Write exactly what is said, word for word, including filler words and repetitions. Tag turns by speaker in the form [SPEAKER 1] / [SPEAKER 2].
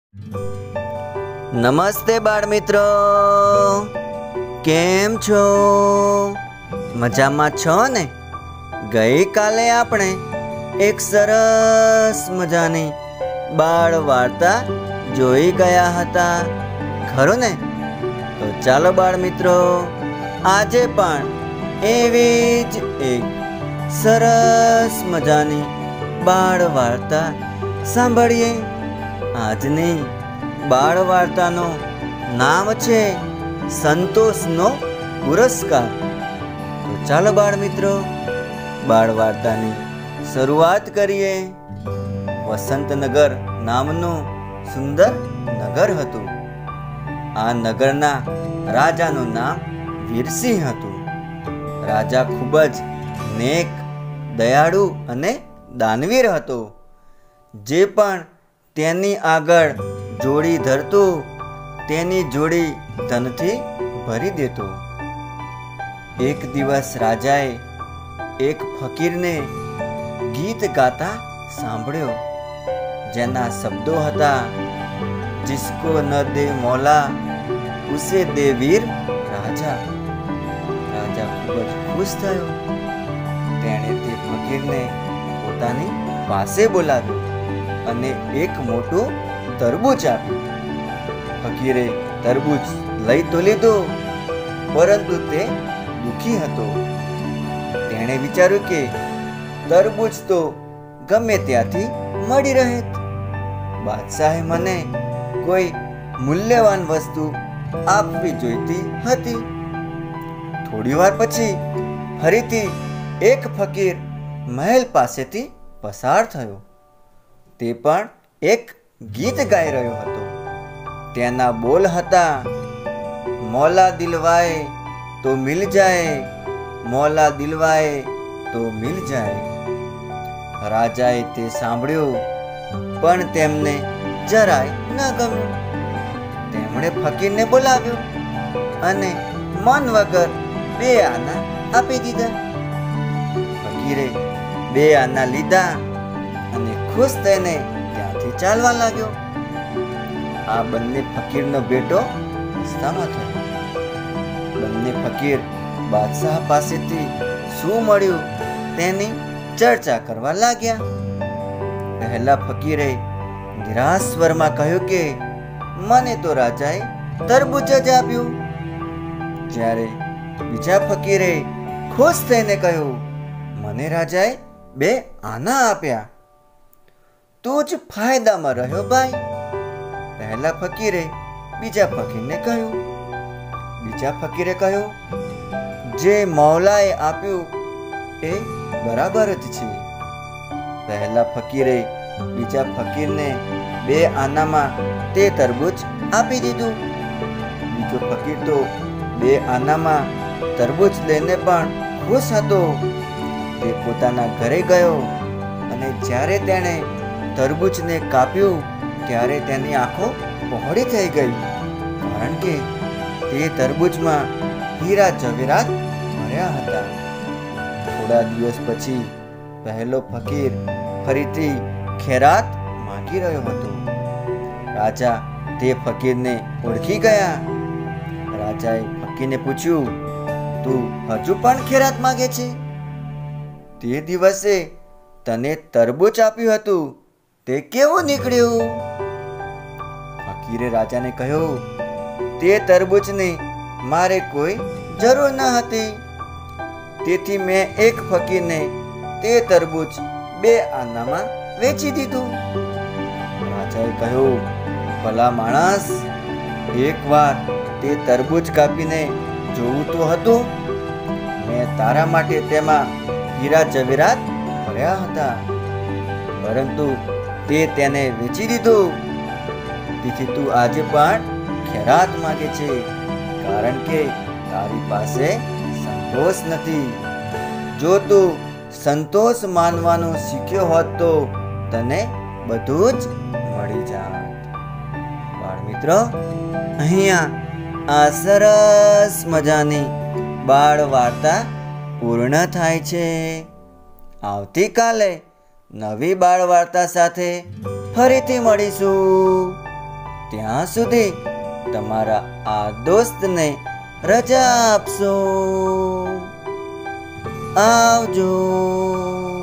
[SPEAKER 1] નમસ્તે બાળ મિત્રો, કેમ છો? મજામાં છો ને? ગઈકાલે આપણે એક સરસ મજાની બાળ વાર્તા જોઈ ગયા હતા, ખરું ને? તો ચાલો બાળ મિત્રો, આજે પણ એવી જ એક સરસ મજાની બાળ વાર્તા સાંભળીએ. આજની બાળ વાર્તાનું નામ છે સંતોષનો પુરસ્કાર. તો ચાલો બાળ મિત્રો, બાળ વાર્તાની શરૂઆત કરીએ. વસંતનગર નામનું સુંદર નગર હતું. આ નગરના રાજાનું નામ વીરસિંહ હતું. રાજા ખૂબ જ નેક, દયાળુ અને દાનવીર હતો. જે પણ તેની આગળ જોડી ધરતું તેની જોડી ધનથી ભરી દેતો. એક દિવસ રાજાએ એક ફકીરને ગીત ગાતા સાંભળ્યો, જેના શબ્દો હતા, જિસકો ન દે મૌલા ઉસે દે વીર રાજા. રાજા ખૂબ જ ખુશ થયો. તેણે તે ફકીરને પોતાની પાસે બોલાવ્યો અને એક મોટું તરબૂચ આપ્યું. ફકીરે તરબૂચ લઈ તો લીધો, પરંતુ તે દુઃખી હતો. તેણે વિચાર્યું કે તરબૂચ તો ગમે ત્યાંથી મળી રહે. બાદશાહે મને કોઈ મૂલ્યવાન વસ્તુ આપવી જોઈતી હતી. થોડી વાર પછી ફરીથી એક ફકીર મહેલ પાસેથી પસાર થયો. તે પણ એક ગીત ગાઈ રહ્યો હતો. તેના બોલ હતા, મૌલા દિલવાએ તો મિલ જાય, મૌલા દિલવાએ તો મિલ જાય. રાજાએ તે સાંભળ્યું, પણ તેમને જરાય ન ગમ્યું. તેમણે ફકીરને બોલાવ્યો અને મન વગર બે આના આપી દીધા. ફકીરે બે આના લીધા અને ખુશ થઈને ત્યાંથી ચાલવા લાગ્યો. આ બંને ફકીરનો બેટો રસ્તામાં થયો. બંને ફકીર બાદશાહ પાસેથી શું મળ્યું તેની ચર્ચા કરવા લાગ્યા. પહેલા ફકીરે નિરાશ સ્વરમાં કહ્યું કે મને તો રાજાએ તરબૂચ જ આપ્યું. જ્યારે બીજા ફકીરે ખુશ થઈને કહ્યું, મને રાજાએ બે આના આપ્યા. તું જ ફાયદામાં રહ્યો ભાઈ. પહેલા ફકીરે બીજા ફકીરને કહ્યું. બીજા ફકીરે કહ્યું, જે મૌલાએ આપ્યું એ બરાબર જ છે. પહેલા ફકીરે બીજા ફકીરને બે આનામાં તે તરબૂચ આપી દીધું. બીજો ફકીર તો બે આનામાં તરબૂચ લઈને પણ ખુશ હતો. તે પોતાના ઘરે ગયો અને જ્યારે તેણે તરબૂચને કાપ્યું ત્યારે તેની આંખો પહોળી થઈ ગઈ, કારણ કે તે તરબૂચમાં હીરા જવેરાત ભર્યા હતા. થોડા દિવસ પછી પહેલો ફકીર ફરીથી ખેરાત માંગી રહ્યો હતો. રાજા તે ફકીરને ઓળખી ગયા. રાજાએ ફકીરને પૂછ્યું, તું હજુ પણ ખેરાત માંગે છે? તે દિવસે તને તરબૂચ આપ્યું હતું, તે કેવું નીકળ્યું? ફકીરે રાજાને કહ્યું, તે તરબૂચની મારે કોઈ જરૂર ન હતી, તેથી મેં એક ફકીરને તે તરબૂચ બે આનામાં વેચી દીધું. રાજાએ કહ્યું, ભલા માણસ, એકવાર તે તરબૂચ કાપીને જોવું તો હતું. મેં તારા માટે તેમાં હીરા જવેરાત ભર્યા હતા, પરંતુ તે તેને વેચી દીધું. તેથી તું આજે પણ ખેરાત માંગે છે, કારણ કે તારી પાસે સંતોષ નથી. જો તું સંતોષ માનવાનું શીખ્યો હોત તો તને બધું જ મળી જાત. બાળ મિત્રો, અહીંયા આ સરસ મજાની બાળ વાર્તા પૂર્ણ થાય છે. આવતીકાલે નવી બાળ વાર્તા સાથે ફરીથી મળીશું. ત્યાં સુધી તમારા આ દોસ્તને રજા આપશો. આવજો.